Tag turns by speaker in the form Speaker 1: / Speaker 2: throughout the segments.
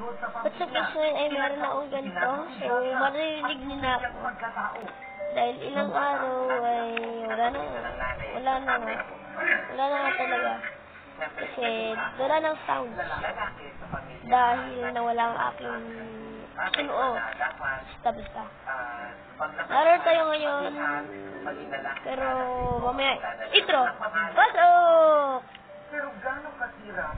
Speaker 1: At sa Quezon ay meron akong ganito. So, maririnig niyo na ako. Dahil ilang araw ay wala na nga talaga. Kasi wala ng sound. Dahil nawala ang aking sunuo. Basta. Naroon tayo ngayon. Pero mamaya, intro! Pasok!
Speaker 2: Pero gano'ng kasira?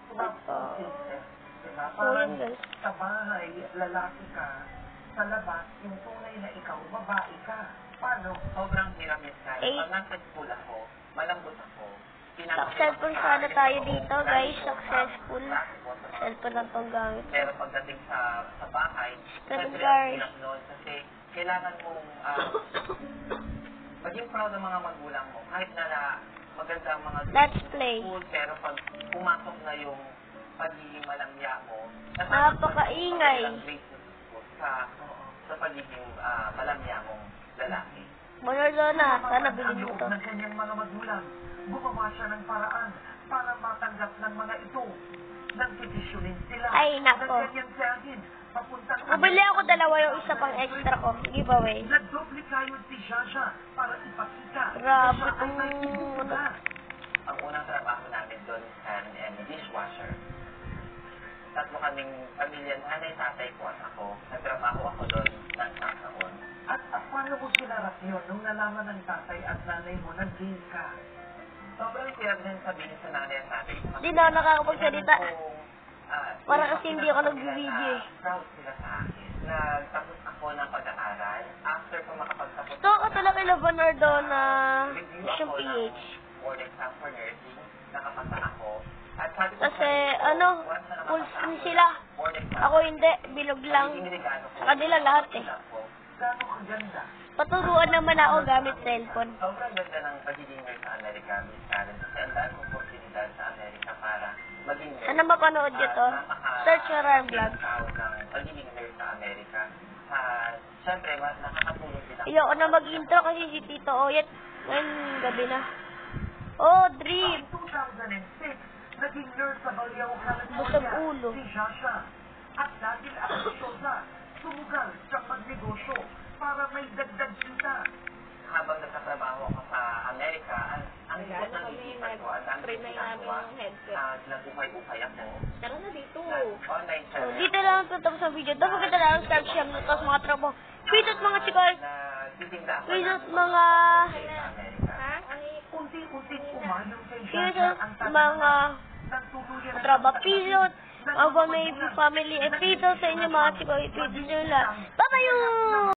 Speaker 1: So, yun guys.
Speaker 2: Sa bahay, lalaki ka. Sa labas, yung tunay na ikaw, babae ka. Paano? Sobrang hirap minsan. Pag nasa school ako, malambot ako.
Speaker 1: Successful sana tayo dito guys. Successful. Cellphone lang itong gamit.
Speaker 2: Pero pagdating sa bahay,
Speaker 1: Ganun guys.
Speaker 2: Kasi kailangan mong maging proud ng mga magulang mo. Kahit na maganda ang mga
Speaker 1: Let's play.
Speaker 2: school, pero pag pumasok na yung pagiging malamya mo,
Speaker 1: Napakaingay.
Speaker 2: sa pagiging malamya mong lalaki.
Speaker 1: Maradona, sana bilhin mo to.
Speaker 2: Ng kanyang mga magulang, gumawa siya ng paraan para matanggap ng mga ito. Nagdedesyonin sila.
Speaker 1: Ay, nako.
Speaker 2: Nagganyan sa akin.
Speaker 1: Mabili ako dalawa yung isa pang extra ko. Giveaway.
Speaker 2: Nagdoble kayo si Shasha para ipakita.
Speaker 1: Grabe
Speaker 2: na siya ay may
Speaker 1: itong...
Speaker 2: ibig. Ang unang trabaho namin doon hand and dishwasher. Tatlo kaming pamilya, nanay, tatay ko at ako. Nagtrabaho ako doon ng taon. At paano mo sinarap yun nung nalaman ng tatay at nanay mo nag-gain ka? Sobrang hirap din sabihin sa nanay at tatay.
Speaker 1: Hindi na ako nakakapagsalita. Para kasi hindi ako nag-video eh.
Speaker 2: Proud sila sa akin. Nagtapos ako ng pag-aaral. After ko makapagtapos...
Speaker 1: Gusto ko talaga kay Leonardo na siyang PH.
Speaker 2: Board exam for nursing. Nakapasa ako. At sabi ko,
Speaker 1: Kasi ano, full screen sila. Ako hindi, bilog lang. Sa kanila lahat eh.
Speaker 2: Gano'ng kaganda.
Speaker 1: Paturuan naman ako gamit cellphone.
Speaker 2: Sobrang ganda ng pagiging nurse sa Amerika, Miss Karen. Kasi ang dami mong oportunidad sa Amerika para maging nurse.
Speaker 1: Sana mapanood nyo to. Search your arm vlog.
Speaker 2: Ng pagiging nurse sa Amerika. Siyempre, nakakatulong din ako.
Speaker 1: Ayoko na mag-intro kasi si Tito Oyet. Ngayon, gabi na. Oh, dream!
Speaker 2: 2006, naging nurse sa Balyaw, California.
Speaker 1: Busog ulo.
Speaker 2: Si Shasha. At dahil ambisyosa, sumugal sa pagnegosyo para may dagdag kita. Habang nagtatrabaho ako sa Amerika, ang ikot ng isipan ko at ang ginagawa, nag-ukay-ukay ako.
Speaker 3: Tara na dito.
Speaker 2: Online
Speaker 1: So, dito lang tutapos ang video. Don't forget to like, subscribe, share, tapos mga trapo. Peace out mga chikos! Peace out mga...
Speaker 2: Unti-unting umayon kay
Speaker 1: Peace
Speaker 2: Shasha
Speaker 1: out
Speaker 2: ang
Speaker 1: mga...
Speaker 2: nagtuluyan
Speaker 1: Trabaho. Peace out mga may family. Peace out sa inyo mga chikos. Peace out nyo lahat. Bye-bye!